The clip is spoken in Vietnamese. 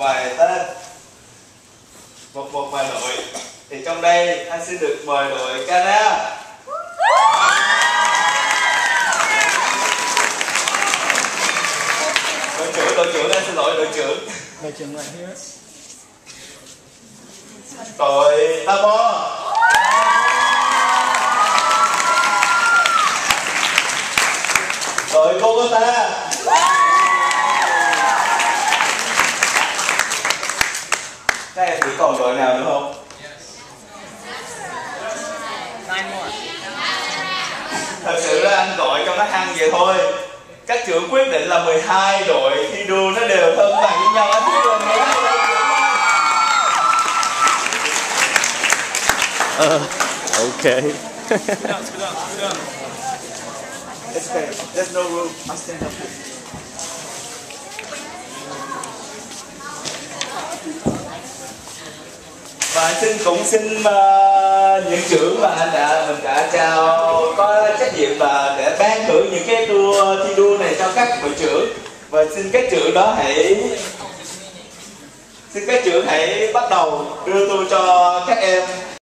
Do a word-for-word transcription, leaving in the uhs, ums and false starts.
vài tên, một một vài đội. Thì trong đây anh xin được mời đội Cana. Đội trưởng, đội trưởng, anh xin lỗi đội trưởng. Đội trưởng lại here. Đội Tabo. Đội Bogota. Các em chỉ còn đội nào nữa không? Thật sự là anh gọi cho nó hăng vậy thôi. Các trưởng quyết định là mười hai đội thi đua nó đều thân bằng với nhau. Anh biết rồi nghe. Uh, okay. It's okay. There's no room. I'll stand up. Và xin cũng xin uh, những trưởng mà anh đã mình đã trao có trách nhiệm và để ban thưởng những cái tour thi đua này cho các đội trưởng. Và xin các trưởng đó hãy xin các trưởng hãy bắt đầu đưa tour cho các em.